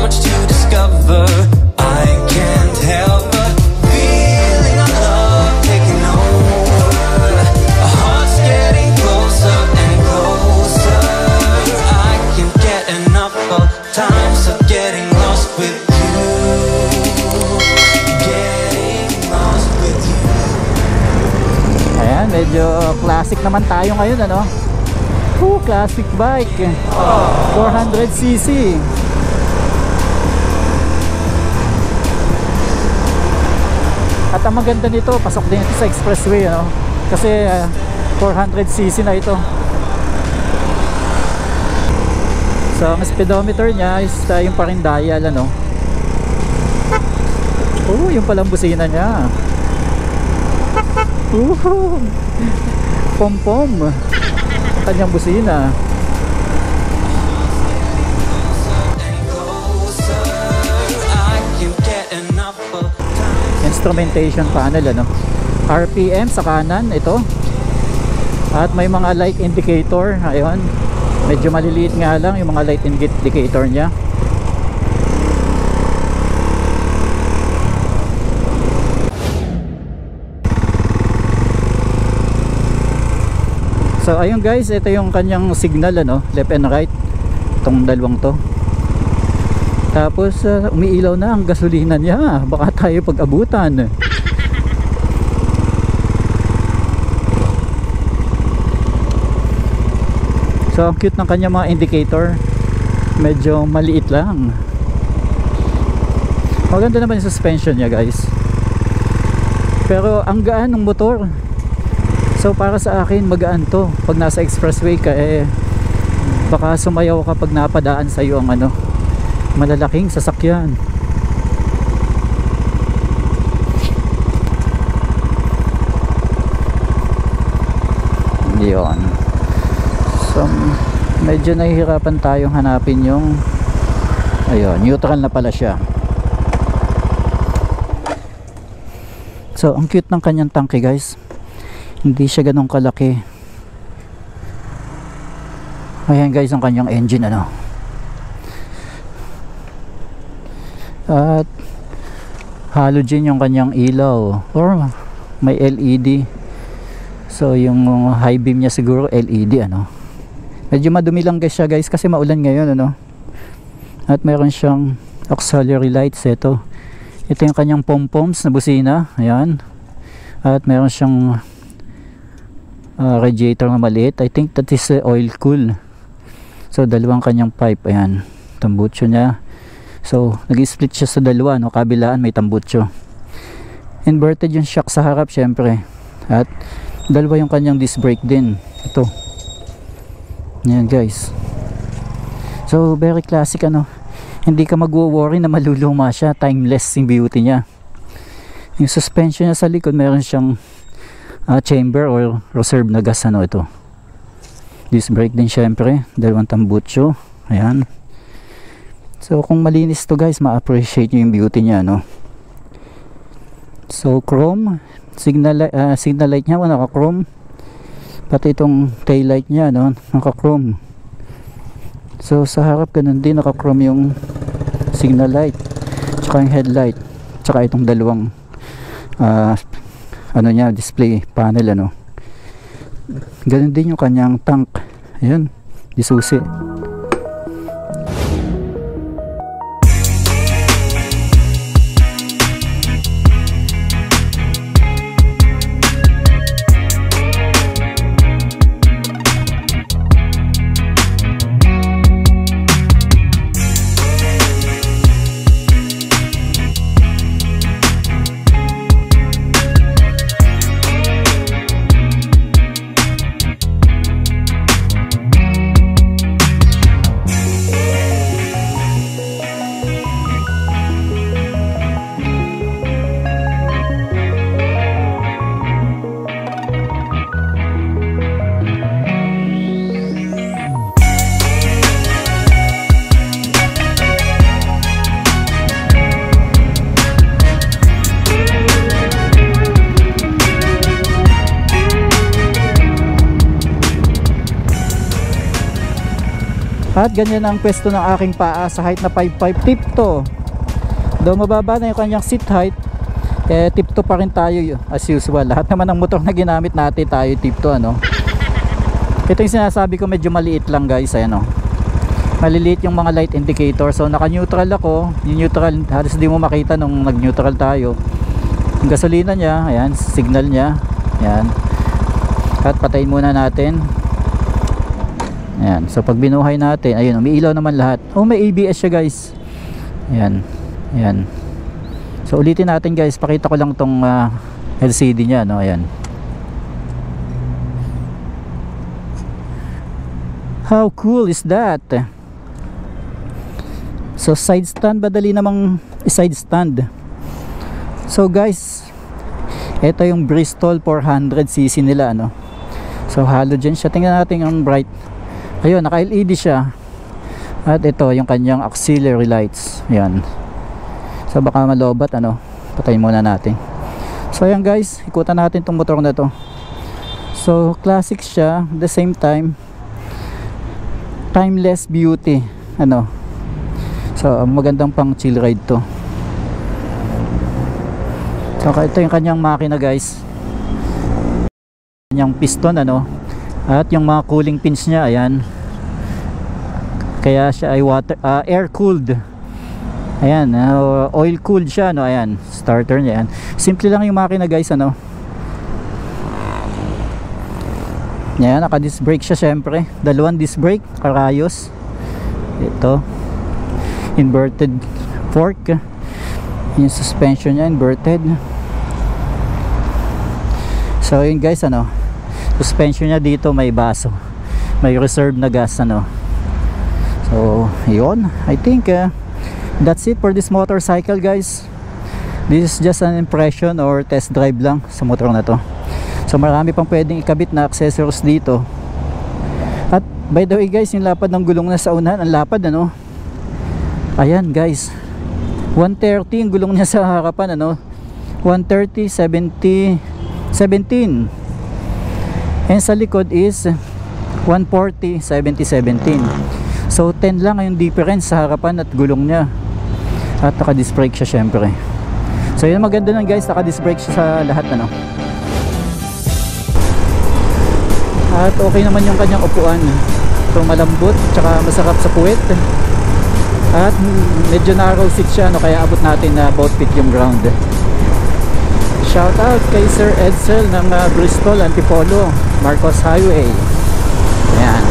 much to discover. I can't help but feeling our love taking over. Our hearts getting closer and closer. I can't get enough of times of getting lost with you. Getting lost with you. Ayan, medyo classic naman tayo ngayon, ano? Classic bike, 400cc. At ang maganda nito, pasok din ito sa expressway, ano? Kasi 400cc na ito. So ang speedometer niya is yung pa rin dial, ano? Yung palang busina niya. Pom-pom kanyang busina. Instrumentation panel, ano? RPM sa kanan ito. At may mga light indicator. Ayun. Medyo maliliit nga lang yung mga light indicator niya. So ayun guys, ito yung kanyang signal, ano, left and right, itong dalawang to. Tapos umiilaw na ang gasolina niya, baka tayo pag-abutan. So ang cute ng kanyang mga indicator, medyo maliit lang. Maganda naman yung suspension niya guys, pero ang gaan ng motor. So para sa akin magaan to. Pag nasa expressway ka, baka sumayaw ka pag napadaan sa iyo ang ano, malalaking sasakyan. Yun. So medyo nahihirapan tayong hanapin yung, ayun, neutral na pala siya. So ang cute ng kanyang tangke guys, hindi siya ganun kalaki. Ayan guys ang kanyang engine, ano. At halogen yung kanyang ilaw, or may LED. So yung high beam niya siguro LED, ano. Medyo madumi lang guys siya guys kasi maulan ngayon, ano. At mayroon siyang auxiliary lights. Ito yung kanyang pom-poms na busina. Ayan. At mayroon siyang radiator na maliit. I think that is oil cool. So dalawang kanyang pipe. Ayan, tambutso niya. So nag-split siya sa dalawa, no? Kabilaan may tambutso. Inverted yung shock sa harap syempre. At dalawa yung kanyang disc brake din. Ito. Ayan guys. So very classic, ano. Hindi ka mag-worry na maluluma siya. Timeless yung beauty niya. Yung suspension niya sa likod, meron siyang chamber or reserve na gas, ano, ito. Disc brake din syempre, dalawang tambutso. Ayan. So kung malinis to guys, ma-appreciate nyo yung beauty niya, no. So chrome signal light niya, naka-chrome. Pati itong tail light niya, no, naka-chrome. So sa harap ganun din, naka-chrome yung signal light, tsaka yung headlight, tsaka itong dalawang ano niya, display panel, ano. Ganun din yung kanyang tank. Ayan, disusi. At ganyan ang pwesto ng aking paa sa height na 5'5". Tip to. Though mababa na yung kanyang seat height, tip to pa rin tayo as usual. Lahat naman ng motor na ginamit natin tayo tip to, ano. Ito yung sinasabi ko, medyo maliit lang guys. Ayan o, maliliit yung mga light indicator. So naka neutral ako. Yung neutral halos di mo makita nung nag neutral tayo. Yung gasolina nya, ayan, signal nya, ayan. At patayin muna natin. Ayan, so pag binuhay natin, ayun, umiilaw naman lahat. Oh, may ABS siya guys. Ayan, ayan. So ulitin natin guys, pakita ko lang tong LCD nya, no, ayan. How cool is that? So side stand, madali namang side stand. So guys, ito yung Bristol 400cc nila, no. So halogen siya. Tingnan natin ang bright. Ayun, naka LED siya. At ito yung kanyang auxiliary lights. Ayan. So baka malobat, ano. Patayin muna natin. So ayan guys, ikutan natin tong motor na to. So classic siya, at the same time timeless beauty, ano. So magandang pang chill ride to. So ito yung kanyang makina guys, kanyang piston, ano, at yung mga cooling pins nya, ayan. Kaya siya ay air cooled. Ayan, oil cooled siya, no. Ayan, starter nya, ayan. Simple lang yung makina guys, ano. Ayan, naka disc brake siya syempre. Dalawang disc brake, karayos. Ito, inverted fork. Yung suspension nya inverted. So yun guys, ano, suspension nya dito may baso, may reserve na gas, ano. So yun, I think that's it for this motorcycle guys. This is just an impression or test drive lang sa motor na to. So marami pang pwedeng ikabit na accessories dito. At by the way guys, yung lapad ng gulong na sa unahan, ang lapad, ano. Ayan guys, 130 yung gulong niya sa harapan, ano. 130, 17. And sa likod is 140, 17. So 10 lang yung difference sa harapan at gulong niya. At naka disc brake siya syempre. So yun, maganda nun guys, naka disc brake siya sa lahat, ano. At okay naman yung kanyang upuan. So malambot, tsaka masarap sa puwet. At medyo narrow seat siya, no, kaya abot natin na both feet yung ground. Shout out kay Sir Edsel ng Bristol Antipolo, Marcos Highway. Ayan.